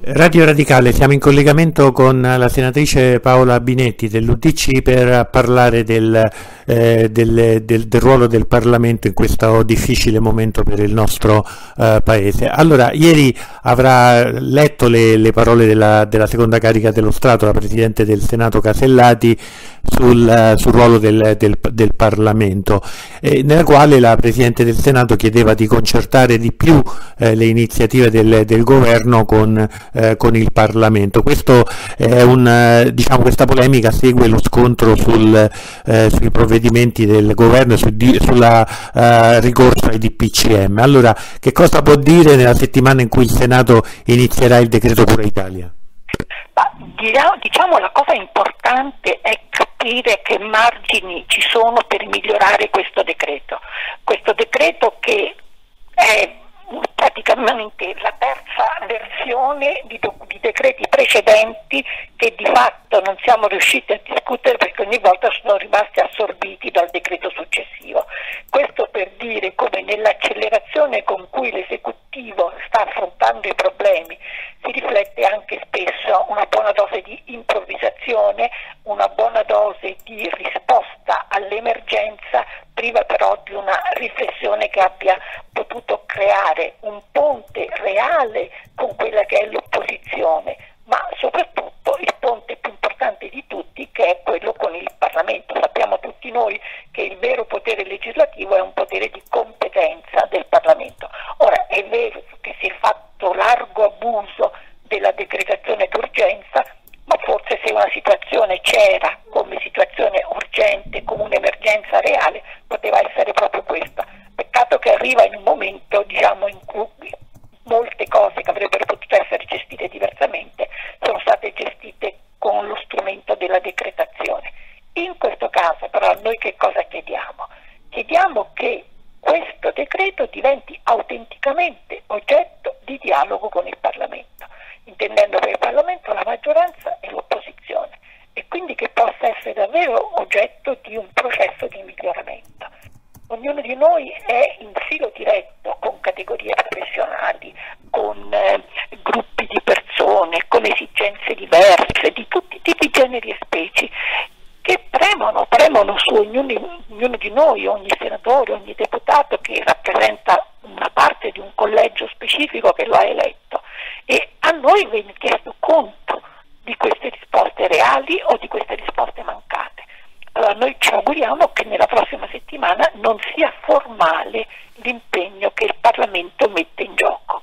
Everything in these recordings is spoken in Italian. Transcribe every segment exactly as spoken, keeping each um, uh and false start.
Radio Radicale, siamo in collegamento con la senatrice Paola Binetti dell'U D C per parlare del, eh, del, del, del ruolo del Parlamento in questo difficile momento per il nostro eh, Paese. Allora, ieri avrà letto le, le parole della, della seconda carica dello Stato, la Presidente del Senato Casellati, sul, sul ruolo del, del, del Parlamento, eh, nella quale la Presidente del Senato chiedeva di concertare di più eh, le iniziative del, del Governo con Eh, con il Parlamento. Questo è un, eh, diciamo, questa polemica segue lo scontro sul, eh, sui provvedimenti del governo sul sulla eh, ricorso ai D P C M. Allora, che cosa può dire nella settimana in cui il Senato inizierà il decreto Cura Italia? Ma, diciamo, la cosa importante è capire che margini ci sono per migliorare questo decreto. Questo decreto che è praticamente la terza versione di, di decreti precedenti che di fatto non siamo riusciti a discutere perché ogni volta sono rimasti assorbiti dal decreto successivo. Questo per dire come nell'accelerazione con cui l'esecutivo sta affrontando i problemi si riflette anche spesso una buona dose di improvvisazione, una buona dose di risposta all'emergenza, priva però di una riflessione che abbia potuto creare un ponte reale con quella che è l'opposizione, ma soprattutto il ponte più importante di tutti, che è quello con il Parlamento. Sappiamo tutti noi che il vero potere legislativo è un potere di competenza del Parlamento. Ora, è vero che si è fatto largo abuso della decretazione d'urgenza, ma forse se una situazione c'era come situazione urgente, come un'emergenza reale, poteva essere proprio questa. Peccato che arriva in un momento, diciamo, in cui molte cose che avrebbero potuto essere gestite diversamente sono state gestite con lo strumento della decretazione. In questo caso però noi che cosa chiediamo? Chiediamo che questo decreto diventi autenticamente oggetto di dialogo con il Parlamento, intendendo per il Parlamento la maggioranza e l'opposizione, e quindi che possa essere davvero oggetto di un processo di miglioramento. Ognuno di noi è in filo diretto con categorie professionali, con eh, gruppi di persone, con esigenze diverse, di tutti i tipi, generi e specie, che premono, premono su ognuno, ognuno di noi, ogni senatore, ogni deputato che rappresenta una parte di un collegio specifico che lo ha eletto. E a noi viene chiesto conto di queste risposte reali o di queste risposte mancate. Allora noi ci auguriamo che nella prossima settimana non sia formale l'impegno che il Parlamento mette in gioco.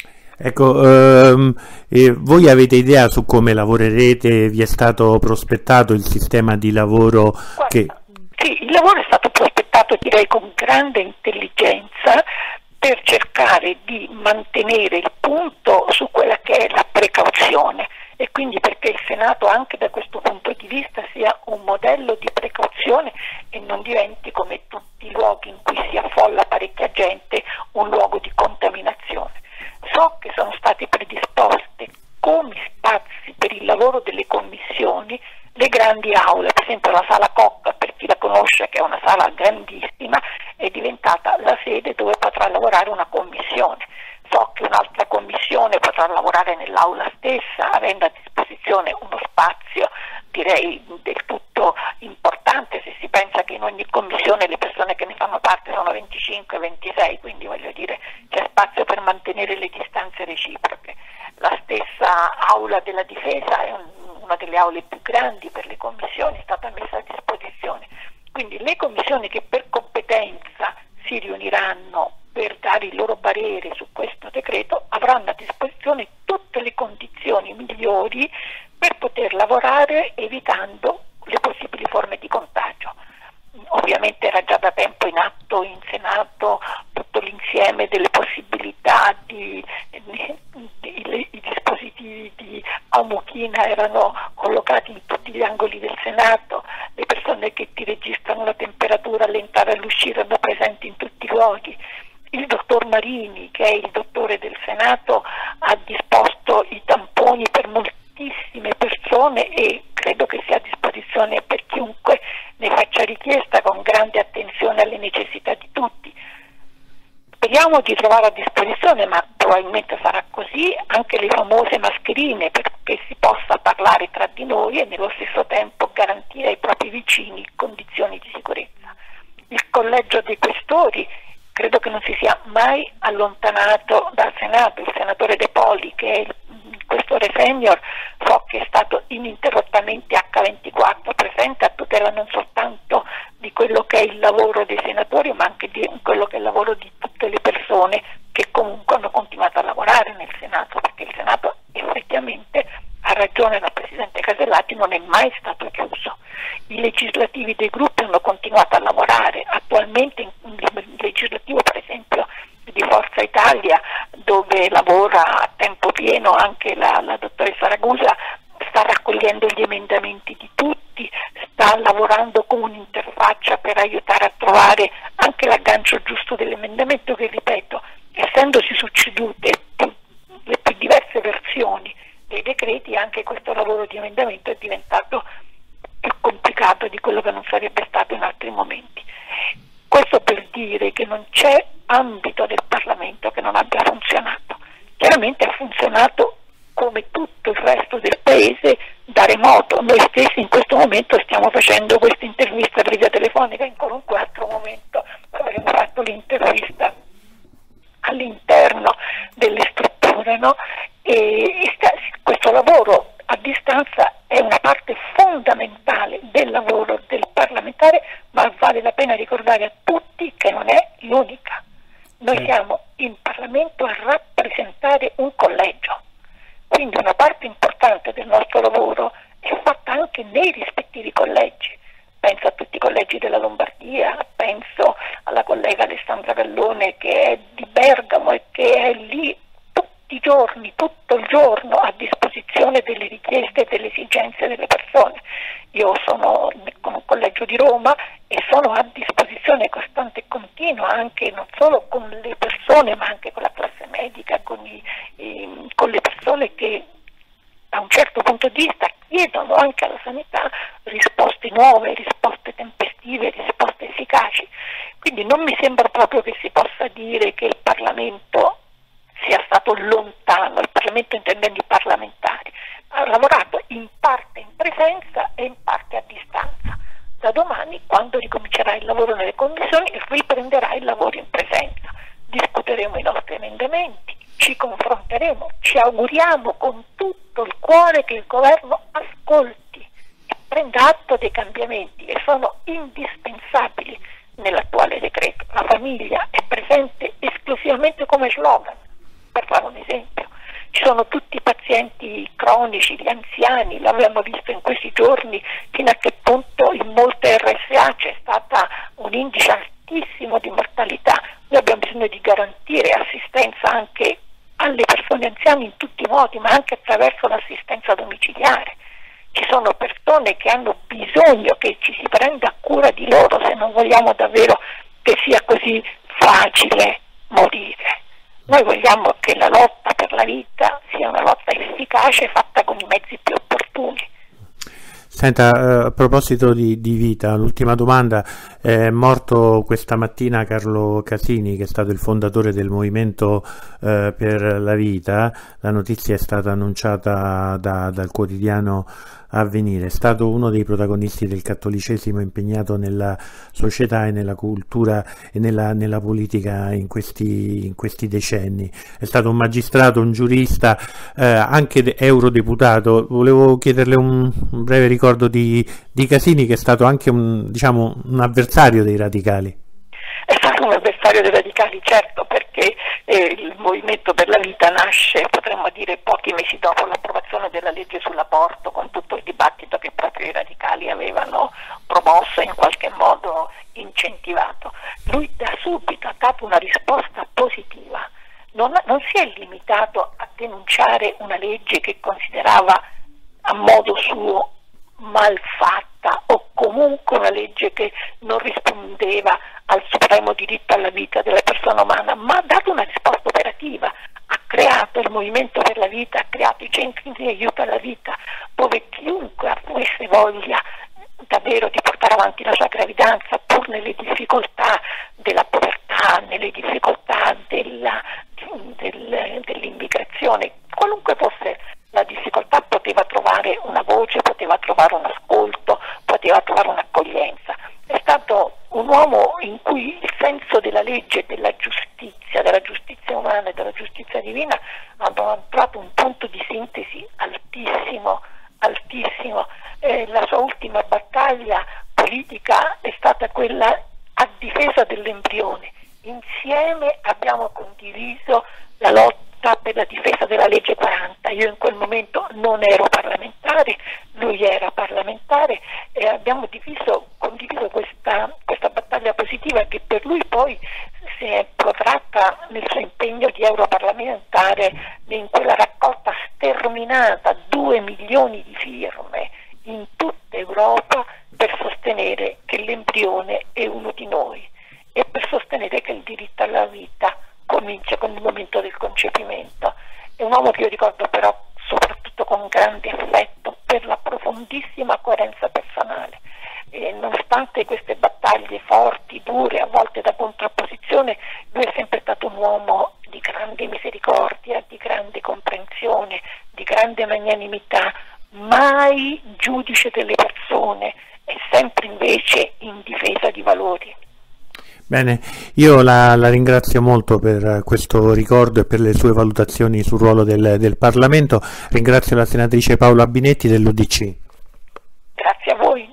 Ecco, ehm, eh, voi avete idea su come lavorerete? Vi è stato prospettato il sistema di lavoro? Guarda, che... Sì, il lavoro è stato prospettato, direi, con grande intelligenza, per cercare di mantenere il punto su quella che è la precauzione, e quindi perché il Senato anche da questo punto di vista sia un modello di precauzione e non diventi, come tutti i luoghi in cui si affolla parecchia gente, un luogo di contaminazione. So che sono state predisposte come spazi per il lavoro delle commissioni le grandi aule, per esempio la sala Cocca, per chi la conosce, che è una sala grandissima, è diventata la sede dove potrà lavorare una commissione. So che un'altra commissione potrà lavorare nell'aula stessa, avendo a disposizione uno spazio, direi, del tutto importante, se si pensa che in ogni commissione le persone che ne fanno parte sono venticinque ventisei, quindi voglio dire c'è spazio per mantenere le distanze reciproche. La stessa aula della difesa è un, una delle aule più grandi per le commissioni, è stata messa a disposizione. Quindi le commissioni che per competenza si riuniranno per dare il loro parere su questo decreto avranno a disposizione tutte le condizioni migliori per poter lavorare evitando le possibili forme di contagio. Ovviamente era già da tempo in atto in Senato tutto l'insieme delle possibilità, di, di, di, i dispositivi di amuchina erano collocati in tutti gli angoli del Senato, le persone che ti registrano la temperatura all'entrare e all'uscire erano presenti in tutti i luoghi. Il dottor Marini, che è il dottore del Senato, ha disposto i tamponi per moltissime persone e credo che sia a disposizione per chiunque ne faccia richiesta, con grande attenzione alle necessità di tutti. Speriamo di trovare a disposizione, ma probabilmente sarà così, così anche le famose mascherine, perché si possa parlare tra di noi e nello stesso tempo garantire ai propri vicini condizioni di sicurezza. Il Collegio dei Questori credo che non si sia mai allontanato dal Senato. Il senatore De Poli, che è il questore senior, so che è stato ininterrottamente acca ventiquattro presente a tutela non soltanto di quello che è il lavoro dei senatori, ma anche di quello che è il lavoro di tutte le persone che comunque hanno continuato a lavorare nel Senato, perché il Senato effettivamente, ha ragione la Presidente Casellati, non è mai stato chiuso. I legislativi dei gruppi hanno continuato a lavorare. Attualmente il legislativo, per esempio, di Forza Italia, dove lavora a tempo pieno anche la, la dottoressa Ragusa, sta raccogliendo gli emendamenti di tutti, sta lavorando con un'interfaccia per aiutare a trovare anche l'aggancio giusto dell'emendamento che, ripeto, essendosi succedute più, le più diverse versioni dei decreti, anche questo lavoro di emendamento è diventato più complicato di quello che non sarebbe stato in altri momenti. Questo per dire che non c'è ambito del Parlamento che non abbia funzionato. Chiaramente ha funzionato come tutto il resto del Paese da remoto. Noi stessi in questo momento stiamo facendo questa intervista per via telefonica, in qualunque altro momento avremmo fatto l'intervista all'interno delle strutture, no? E questo lavoro a distanza è una parte fondamentale del lavoro del parlamentare, ma vale la pena ricordare a tutti che non è l'unica. Noi siamo in Parlamento a rappresentare un collegio, quindi una parte importante del nostro lavoro è fatta anche nei rispettivi collegi. Penso a tutti i collegi della Lombardia, penso alla collega Alessandra Gallone che è di Bergamo e che è lì tutti i giorni, tutto il giorno a disposizione delle richieste e delle esigenze delle persone. Io sono con un collegio di Roma e sono a disposizione costante e continua anche non solo con le persone ma anche con la classe medica, con, i, i, con le persone che da un certo punto di vista chiedono anche alla sanità risposte nuove, risposte tempestive, risposte efficaci. Quindi non mi sembra proprio che si possa dire che il Parlamento sia stato lontano, il Parlamento intendendo i parlamentari, ha lavorato in parte in presenza e in parte a distanza. Da domani, quando ricomincerà il lavoro nelle commissioni, riprenderà il lavoro in presenza. Discuteremo i nostri emendamenti, ci confronteremo, ci auguriamo con tutto il cuore che il governo ascolti e prenda atto dei cambiamenti che sono indispensabili nell'attuale decreto. La famiglia è presente esclusivamente come slogan, per fare un esempio. Ci sono tutti i pazienti cronici, gli anziani, l'abbiamo visto in questi giorni fino a che punto in molte erre esse a c'è stata un indice altissimo di mortalità. Noi abbiamo bisogno di garantire assistenza anche alle persone anziane in tutti i modi, ma anche attraverso l'assistenza domiciliare. Ci sono persone che hanno bisogno che ci si prenda cura di loro, se non vogliamo davvero che sia così facile morire. Noi vogliamo che la lotta per la vita sia una lotta efficace, fatta con i mezzi più opportuni. Senta, eh, a proposito di, di vita, l'ultima domanda: è morto questa mattina Carlo Casini, che è stato il fondatore del Movimento eh, per la Vita. La notizia è stata annunciata da, dal quotidiano Avvenire. È stato uno dei protagonisti del cattolicesimo impegnato nella società e nella cultura e nella, nella politica in questi, in questi decenni. È stato un magistrato, un giurista, eh, anche eurodeputato. Volevo chiederle un, un breve ricordo di, di Casini, che è stato anche un, diciamo, un avversario dei radicali. È stato un avversario dei radicali, certo, perché eh, il Movimento per la Vita nasce, potremmo dire, pochi mesi dopo l'approvazione della legge sull'aborto, con tutto il dibattito che proprio i radicali avevano promosso e in qualche modo incentivato. Lui da subito ha dato una risposta positiva, non, non si è limitato a denunciare una legge che considerava a modo suo malfatta o comunque una legge che non rispondeva al supremo diritto alla vita della persona umana, ma ha dato una risposta operativa. Ha creato il Movimento per la Vita, ha creato i centri di aiuto alla vita, dove chiunque avesse voglia davvero di portare avanti la sua gravidanza, pur nelle difficoltà della povertà, nelle difficoltà della, del, dell'immigrazione, situazione, qualunque fosse la difficoltà, poteva trovare una voce, poteva trovare un ascolto, poteva trovare un'accoglienza. È stato un uomo in cui il senso della legge, della giustizia, della giustizia umana e della giustizia divina hanno trovato un punto di sintesi altissimo, altissimo. Eh, la sua ultima battaglia politica è stata quella a difesa dell'embrione. Insieme abbiamo condiviso la lotta per la difesa della legge quaranta. Io in quel momento non ero parlamentare, lui era parlamentare, e abbiamo diviso, condiviso questa, questa battaglia positiva che per lui poi si è protratta nel suo impegno di europarlamentare, in quella raccolta sterminata, due milioni di firme in tutta Europa per sostenere che l'embrione è uno di noi e per sostenere che il diritto alla vita comincia con il momento del concepimento. È un uomo che io ricordo però soprattutto con grande affetto per la profondissima coerenza personale. E nonostante queste battaglie forti, dure, a volte da contrapposizione, lui è sempre stato un uomo di grande misericordia, di grande comprensione, di grande magnanimità, mai giudice delle persone e sempre invece in difesa di valori. Bene, io la, la ringrazio molto per questo ricordo e per le sue valutazioni sul ruolo del, del Parlamento. Ringrazio la senatrice Paola Binetti dell'U D C. Grazie a voi.